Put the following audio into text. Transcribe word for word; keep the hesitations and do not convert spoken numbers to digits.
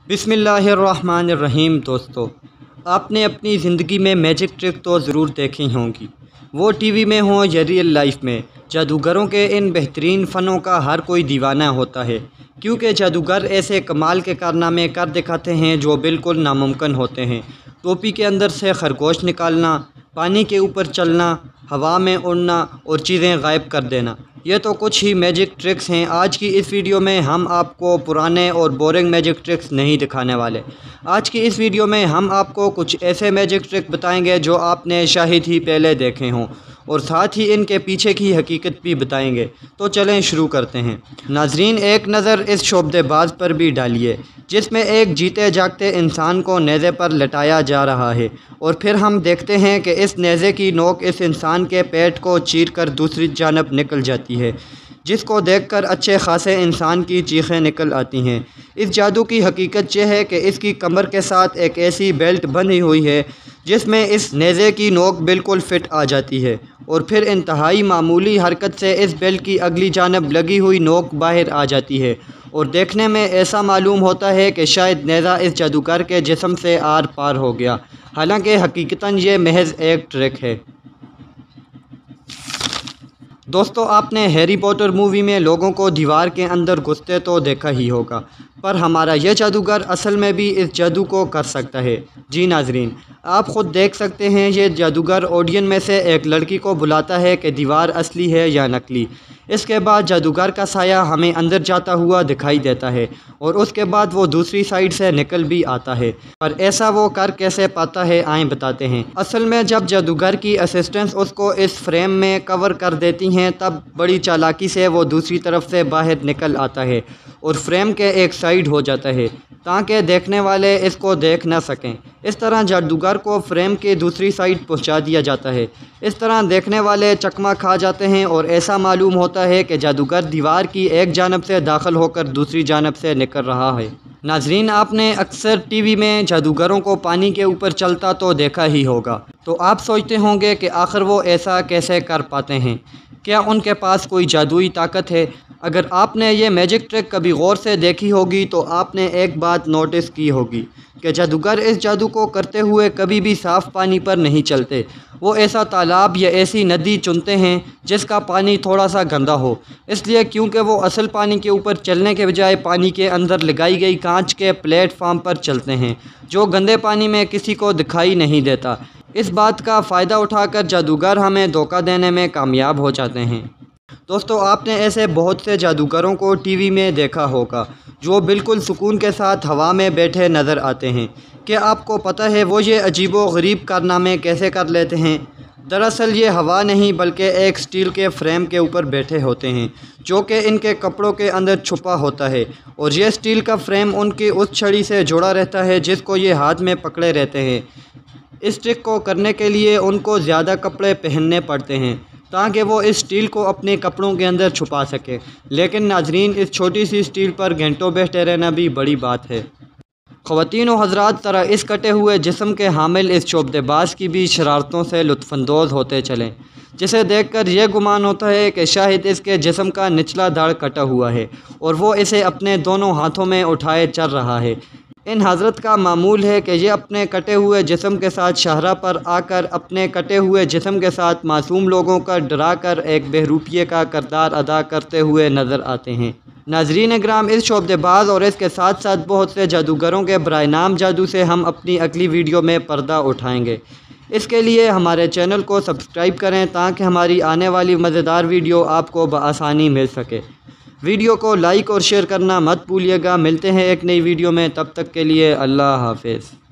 بسم اللہ الرحمن الرحیم۔ دوستو، آپ نے اپنی زندگی میں میجک ٹرک تو ضرور دیکھی ہوں گی، وہ ٹی وی میں ہوں یا ریئل لائف میں۔ جادوگروں کے ان بہترین فنوں کا ہر کوئی دیوانہ ہوتا ہے، کیونکہ جادوگر ایسے کمال کے کارنامے کر دکھاتے ہیں جو بالکل ناممکن ہوتے ہیں۔ ٹوپی کے اندر سے خرگوش نکالنا، پانی کے اوپر چلنا، ہوا میں اڑنا اور چیزیں غائب کر دینا، یہ تو کچھ ہی میجک ٹرکس ہیں۔ آج کی اس ویڈیو میں ہم آپ کو پرانے اور بورنگ میجک ٹرکس نہیں دکھانے والے۔ آج کی اس ویڈیو میں ہم آپ کو کچھ ایسے میجک ٹرک بتائیں گے جو آپ نے شاید ہی پہلے دیکھے ہوں، اور ساتھ ہی ان کے پیچھے کی حقیقت بھی بتائیں گے۔ تو چلیں شروع کرتے ہیں۔ ناظرین، ایک نظر اس شعبدے باز پر بھی ڈالیے جس میں ایک جیتے جاگتے انسان کو نیزے پر لٹایا جا رہا ہے، اور پھر ہم دیکھتے ہیں کہ اس نیزے کی نوک اس انسان کے پیٹ کو چیر کر دوسری جانب نکل جاتی ہے، جس کو دیکھ کر اچھے خاصے انسان کی چیخیں نکل آتی ہیں۔ اس جادو کی حقیقت یہ ہے کہ اس کی کمر کے ساتھ ایک ایسی بیلٹ بندھی ہوئی ہے جس میں اس نیزے کی نوک بالکل فٹ آ جاتی ہے، اور پھر انتہائی معمولی حرکت سے اس بیلٹ کی اگلی جانب لگی ہوئی نوک باہر آ جاتی ہے، اور دیکھنے میں ایسا معلوم ہوتا ہے کہ شاید نیزہ اس جادوگر کے جسم سے آر پار ہو گیا، حالانکہ حقیقتاً یہ محض ایک ٹرک ہے۔ دوستو، آپ نے ہیری پوٹر مووی میں لوگوں کو دیوار کے اندر گھستے تو دیکھا ہی ہوگا، پر ہمارا یہ جادوگر اصل میں بھی اس جادو کو کر سکتا ہے۔ جی ناظرین، آپ خود دیکھ سکتے ہیں، یہ جادوگر آڈین میں سے ایک لڑکی کو بلاتا ہے کہ دیوار اصلی ہے یا نکلی۔ اس کے بعد جادوگر کا سایہ ہمیں اندر جاتا ہوا دکھائی دیتا ہے، اور اس کے بعد وہ دوسری سائیڈ سے نکل بھی آتا ہے، پر ایسا وہ کر کیسے پاتا ہے آئیں بتاتے ہیں۔ اصل میں جب جادوگر کی اسسٹنٹس اس کو اس فریم میں کور کر دیتی ہیں، تب بڑی چالاکی سے وہ دوسری طرف سے باہر نکل آتا ہے اور فریم کے ایک سائیڈ ہو جاتا ہے تاکہ دیکھنے والے اس کو دیکھ نہ سکیں۔ اس طرح جادوگر کو فریم کی دوسری سائیڈ پہنچا دیا جاتا ہے۔ اس طرح دیکھنے والے چکما کھا جاتے ہیں اور ایسا معلوم ہوتا ہے کہ جادوگر دیوار کی ایک جانب سے داخل ہو کر دوسری جانب سے نکل رہا ہے۔ ناظرین، آپ نے اکثر ٹی وی میں جادوگروں کو پانی کے اوپر چلتا تو دیکھا ہی ہوگا، تو آپ سوچتے ہوں گے کہ آخر وہ ایسا کیسے کر پاتے ہیں؟ کیا ان کے پاس کوئی جادوئی طاقت ہے؟ اگر آپ نے یہ میجک ٹرک کبھی غور سے دیکھی ہوگی تو آپ نے ایک بات نوٹس کی ہوگی کہ جادوگر اس جادو کو کرتے ہوئے کبھی بھی صاف پانی پر نہیں چلتے۔ وہ ایسا تالاب یا ایسی ندی چنتے ہیں جس کا پانی تھوڑا سا گندا ہو، اس لیے کیونکہ وہ اصل پانی کے اوپر چلنے کے بجائے پانی کے اندر لگائی گئی کانچ کے پلیٹ فارم پر چلتے ہیں، جو گندے پانی میں کسی کو دکھائی نہیں دیتا۔ اس بات کا فائدہ اٹھا کر جادوگر ہمیں دھوکہ دینے میں کامیاب ہو جاتے ہیں۔ دوستو، آپ نے ایسے بہت سے جادوگروں کو ٹی وی میں دیکھا ہوگا جو بالکل سکون کے ساتھ ہوا میں بیٹھے نظر آتے ہیں۔ کیا آپ کو پتہ ہے وہ یہ عجیب و غریب کارنامے کیسے کر لیتے ہیں؟ دراصل یہ ہوا نہیں بلکہ ایک سٹیل کے فریم کے اوپر بیٹھے ہوتے ہیں جو کہ ان کے کپڑوں کے اندر چھپا ہوتا ہے، اور یہ سٹیل کا فریم ان کی اس چھڑی سے جڑا رہتا ہے جس کو یہ ہاتھ میں پکڑے رہتے ہیں۔ اس ٹرک کو کرنے کے لیے ان کو زیادہ کپڑے پہننے پڑتے ہیں تاکہ وہ اس سٹیل کو اپنے کپڑوں کے اندر چھپا سکے، لیکن ناظرین، اس چھوٹی سی سٹیل پر گھنٹوں بیٹھے رہنا بھی بڑی بات ہے۔ خواتین و حضرات، ذرا اس کٹے ہوئے جسم کے حامل اس شعبدے باز کی بھی شرارتوں سے لطف اندوز ہوتے چلیں، جسے دیکھ کر یہ گمان ہوتا ہے کہ شاید اس کے جسم کا نچلا دھڑ کٹا ہوا ہے اور وہ اسے اپنے دونوں ہاتھوں میں اٹھائے چل رہا ہے۔ ان حضرت کا معمول ہے کہ یہ اپنے کٹے ہوئے جسم کے ساتھ شاہراہ پر آ کر اپنے کٹے ہوئے جسم کے ساتھ معصوم لوگوں کا ڈرا کر ایک بہروپیے کا کردار ادا کرتے ہوئے نظر آتے ہیں۔ ناظرین اکرام، اس شعبدے باز اور اس کے ساتھ ساتھ بہت سے جادوگروں کے برائے نام جادو سے ہم اپنی اگلی ویڈیو میں پردہ اٹھائیں گے۔ اس کے لیے ہمارے چینل کو سبسکرائب کریں تاکہ ہماری آنے والی مزیدار ویڈیو آپ کو بآسانی مل سکے۔ ویڈیو کو لائک اور شیئر کرنا مت بھولیے گا۔ ملتے ہیں ایک نئی ویڈیو میں، تب تک کے لیے اللہ حافظ۔